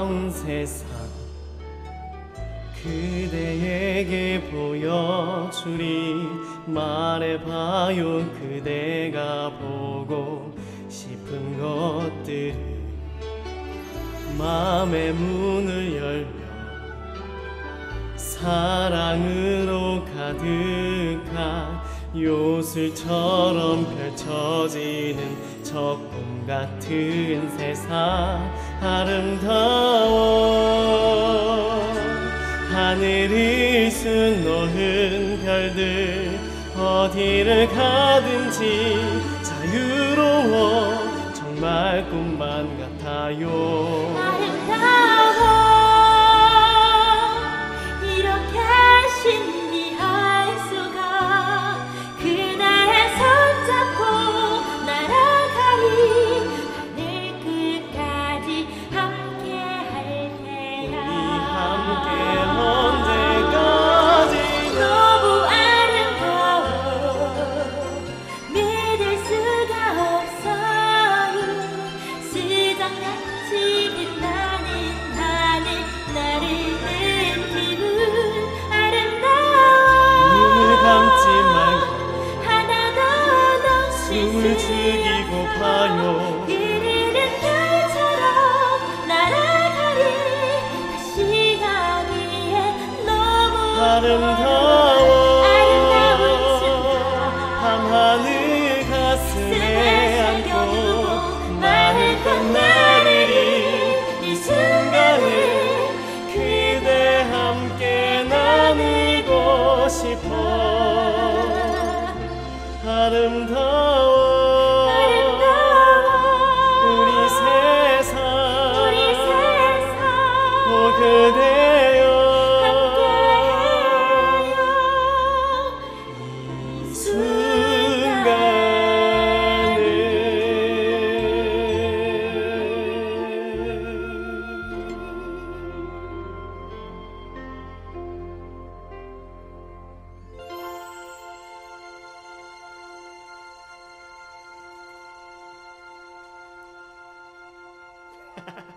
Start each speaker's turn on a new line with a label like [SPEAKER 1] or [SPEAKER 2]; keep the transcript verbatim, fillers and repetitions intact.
[SPEAKER 1] 아름다운 세상 그대에게 보여주리. 말해봐요 그대가 보고 싶은 것들을. 마음의 문을 열며 사랑으로 가득한 요술처럼 펼쳐지는 저 꿈 같은 세상. 아름다워 하늘을 쓴 노은 별들. 어디를 가든지 자유로워 정말 꿈만 같아요.
[SPEAKER 2] 아름다워 이렇게 신비할 수가. 그대의 손잡고 날아가리. 하늘 끝까지 함께 할 테야.
[SPEAKER 1] 우리 함께 언제까지.
[SPEAKER 2] 너무 아름다워 믿을 수가 없어요. 수정같이 빛나는 하늘 나를 기분. 아름다워
[SPEAKER 1] 눈을 감지 말고
[SPEAKER 2] 하나도 넌
[SPEAKER 1] 숨을 죽이고 봐요.
[SPEAKER 2] 흐르는 별처럼 날아가리. 다시 가기에 너무
[SPEAKER 1] 아름다워
[SPEAKER 2] 아름다운 순간.
[SPEAKER 1] 밤하늘 가슴에 안고
[SPEAKER 2] 마음껏 나르리. 이 순간을
[SPEAKER 1] 그대 함께 나누고 싶어. 아름다워 우리 세상.
[SPEAKER 2] 우리 세상
[SPEAKER 1] 오 그대여 이 순간을